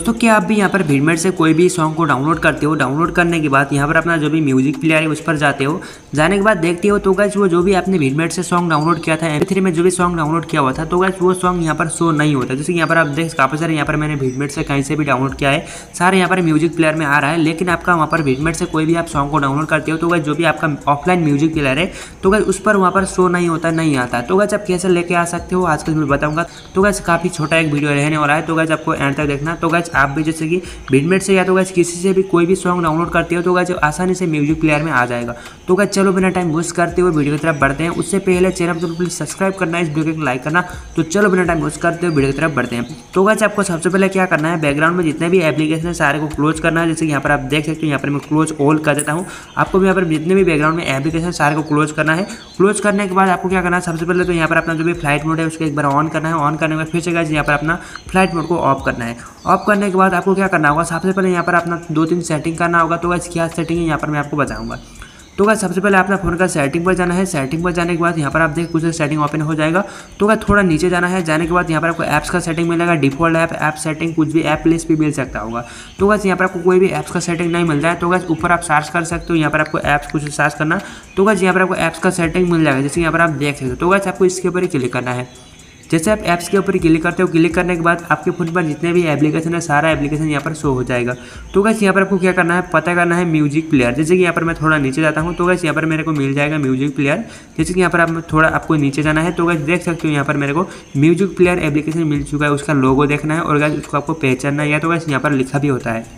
दोस्तों क्या आप भी यहाँ पर भीड़मेट से कोई भी सॉन्ग को डाउनलोड करते हो। डाउनलोड करने के बाद यहाँ पर अपना जो भी म्यूजिक प्लेयर है उस पर जाते हो। जाने के बाद देखते हो तो गाइस वो जो भी आपने भीड़मेट से सॉन्ग डाउनलोड किया था MP3 में जो भी सॉन्ग डाउनलोड किया हुआ था तो गाइस वो सॉन्ग यहाँ पर शो नहीं होता। जैसे यहाँ पर आप देख काफी सारे यहाँ पर मैंने भीड़मेट से कहीं से भी डाउनलोड किया है, सारे यहाँ पर म्यूजिक प्लेयर में आ रहा है। लेकिन आपका वहाँ पर भीड़मेट से कोई भी आप सॉन्ग को डाउनलोड करते हो तो गाइस जो भी आपका ऑफलाइन म्यूजिक प्लेयर है तो गाइस उस पर वहाँ पर शो नहीं होता, नहीं आता। तो गाइस आप कैसे लेके आ सकते हो आज कल मैं बताऊंगा। तो गाइस काफी छोटा एक वीडियो रहने वाला है, तो गाइस आपको एंड तक देखना। तो गाइस आप भी जैसे कि भीड़मेट से या तो गाइस किसी से भी कोई भी सॉन्ग डाउनलोड करते हो तो गाइस आसानी से म्यूजिक प्लेयर में आ जाएगा। तो गाइस चलो बिना टाइम वेस्ट करते हुए वीडियो की तरफ बढ़ते हैं। उससे पहले चैनल को प्लीज सब्सक्राइब करना है, इस वीडियो को लाइक करना। तो चलो बिना टाइम वेस्ट करते हुए वीडियो की तरफ बढ़ते हैं। तो गाइस आपको सबसे पहले क्या करना है, बैकग्राउंड में जितने भी एप्लीकेशन है सारे को क्लोज करना है। जैसे यहाँ पर आप देख सकते हो, यहाँ पर मैं क्लोज ऑल कर देता हूँ। आपको भी यहाँ पर जितने भी बैकग्राउंड में एप्लीकेशन सारे को क्लोज करना है। क्लोज करने के बाद आपको क्या करना है, सबसे पहले तो यहाँ पर अपना जो भी फ्लाइट मोड है उसको एक बार ऑन करना है। ऑन करने के बाद फिर से गाइस यहाँ पर अपना फ्लाइट मोड को ऑफ करना है। ऑफ करने के बाद आपको क्या करना होगा, सबसे पहले यहाँ पर अपना 2-3 सेटिंग करना होगा। तो गाइस क्या सेटिंग है यहाँ पर मैं आपको बताऊंगा। तो गाइस सबसे पहले अपना फोन का सेटिंग पर जाना है। सेटिंग पर जाने के बाद यहाँ पर आप देख कुछ सेटिंग ओपन हो जाएगा। तो गाइस थोड़ा नीचे जाना है। जाने के बाद यहाँ पर आपको ऐप्स का सेटिंग मिलेगा, डिफॉल्ट ऐप सेटिंग, कुछ भी ऐप लिस्ट भी मिल सकता होगा। तो गाइस यहाँ पर आपको कोई भी ऐप्स का सेटिंग नहीं मिल जाए तो गाइस ऊपर आप सर्च कर सकते हो। यहाँ पर आपको ऐप्स कुछ सर्च करना, तो गाइस यहाँ पर आपको ऐप्स का सेटिंग मिल जाएगा। जैसे यहाँ पर आप देख सकते हो। तो गाइस आपको इसके ऊपर ही क्लिक करना है। जैसे आप ऐप्स के ऊपर क्लिक करते हो, क्लिक करने के बाद आपके फोन पर जितने भी एप्लीकेशन है सारा एप्लीकेशन यहाँ पर शो हो जाएगा। तो गाइस यहाँ पर आपको क्या करना है, पता करना है म्यूजिक प्लेयर। जैसे कि यहाँ पर मैं थोड़ा नीचे जाता हूँ तो गाइस यहाँ पर मेरे को मिल जाएगा म्यूजिक प्लेयर। जैसे कि यहाँ पर आप थोड़ा आपको नीचे जाना है तो गाइस देख सकते हो यहाँ पर मेरे को म्यूजिक प्लेयर एप्लीकेशन मिल चुका है। उसका लोगो देखना है और गाइस उसको आपको पहचानना है, या तो गाइस यहाँ पर लिखा भी होता है।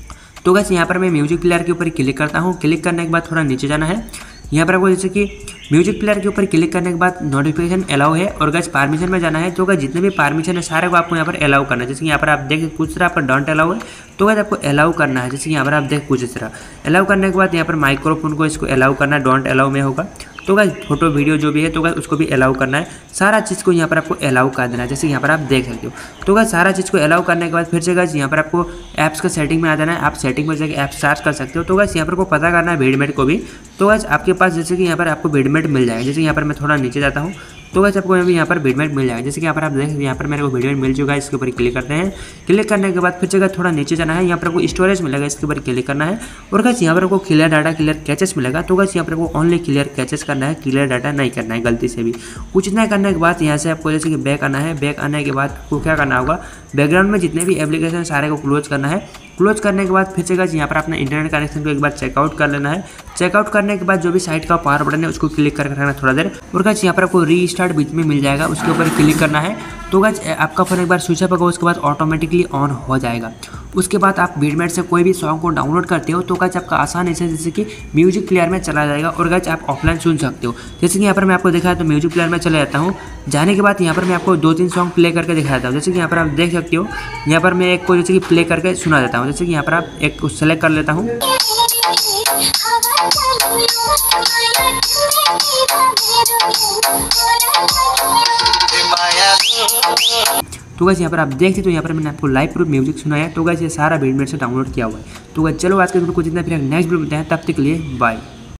तो गाइस यहाँ पर मैं म्यूजिक प्लेयर के ऊपर क्लिक करता हूँ। क्लिक करने के बाद थोड़ा नीचे जाना है। यहाँ पर आपको जैसे कि म्यूजिक प्लेयर के ऊपर क्लिक करने के बाद नोटिफिकेशन अलाउ है और गाइस परमिशन में जाना है। तो गाइस जितने भी परमिशन है सारे को आपको यहाँ पर अलाउ करना है। जैसे कि यहाँ पर आप देख कुछ तरह आपका डोंट अलाउ है तो गाइस आपको अलाउ करना है। जैसे यहाँ पर आप देख कुछ इस तरह अलाउ करने के बाद यहाँ पर माइक्रोफोन को इसको अलाउ करना है, डोंट अलाउ में होगा। तो गाइस फोटो वीडियो जो भी है तो गाइस उसको भी अलाउ करना है। सारा चीज़ को यहाँ पर आपको अलाउ कर देना है। जैसे यहाँ पर आप देख सकते हो। तो गाइस सारा चीज़ को अलाउ करने के बाद फिर से गाइस यहाँ पर आपको ऐप्स का सेटिंग में आ जाना है। आप सेटिंग में जाकर ऐप सर्च कर सकते हो। तो गाइस यहाँ पर को पता करना है भीड़मेट को भी। तो गाइस आपके पास जैसे कि यहाँ पर आपको भीड़मेट मिल जाएगा। जैसे यहाँ पर मैं थोड़ा नीचे जाता हूँ तो गाइस आपको यहाँ पर भीड़मेट मिल जाएगा। जैसे कि यहाँ पर आप देख सकते हैं, यहाँ पर मेरे को भीड़मेट मिल चुका है। इसके ऊपर क्लिक करते हैं। क्लिक करने के बाद फिर जगह थोड़ा नीचे जाना है। यहाँ पर आपको स्टोरेज मिलेगा, इसके ऊपर क्लिक करना है। और गाइस यहाँ पर आपको क्लियर डाटा, क्लियर कैचेस मिलेगा। तो गाइस यहाँ पर आपको ओनली क्लियर कैचेस करना है, क्लियर डाटा नहीं करना है गलती से भी। कुछ इतना करने के बाद यहाँ से आपको जैसे कि बैक आना है। बैक आने के बाद आपको क्या करना होगा, बैकग्राउंड में जितने भी एप्लीकेशन सारे को क्लोज करना है। क्लोज करने के बाद फिर से गाइस यहाँ पर अपना इंटरनेट कनेक्शन को एक बार चेकआउट कर लेना है। चेकआउट करने के बाद जो भी साइट का पावर बटन है उसको क्लिक करके रखना थोड़ा देर। और गाइस यहाँ पर आपको रीस्टार्ट बीच में मिल जाएगा, उसके ऊपर क्लिक करना है। तो गाइस आपका फोन एक बार स्विच ऑफ होगा, उसके बाद ऑटोमेटिकली ऑन हो जाएगा। उसके बाद आप भीड़मेट से कोई भी सॉन्ग को डाउनलोड करते हो तो गाइस आपका आसानी से जैसे कि म्यूजिक प्लेयर में चला जाएगा और गाइस आप ऑफलाइन सुन सकते हो। जैसे कि यहाँ पर मैं आपको दिखाया तो म्यूजिक प्लेयर में चले जाता हूँ। जाने के बाद यहाँ पर मैं आपको 2-3 सॉन्ग प्ले करके दिखाता हूँ। जैसे कि यहाँ पर आप देख सकते हो, यहाँ पर मैं एक को जैसे कि प्ले करके सुना देता हूँ। जैसे कि यहाँ पर आप एक को सेलेक्ट कर लेता हूँ। तो गाइस यहाँ पर आप देख सकते हो, यहाँ पर मैंने आपको लाइव प्रूफ म्यूजिक सुनाया है। तो गाइस ये सारा भीड़मेट से डाउनलोड किया हुआ है। तो गाइस चलो आज के वीडियो को जितना फिर नेक्स्ट वीडियो में तब तक के लिए बाय।